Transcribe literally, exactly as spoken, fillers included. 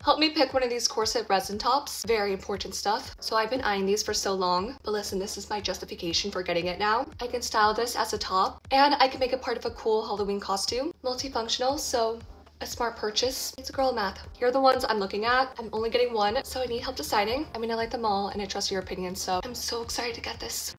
Help me pick one of these corset resin tops. Very important stuff. So I've been eyeing these for so long, but listen, this is my justification for getting it now. I can style this as a top and I can make it part of a cool Halloween costume. Multifunctional, so a smart purchase. It's a girl of math. Here are the ones I'm looking at. I'm only getting one, so I need help deciding. I mean, I like them all and I trust your opinion, so I'm so excited to get this.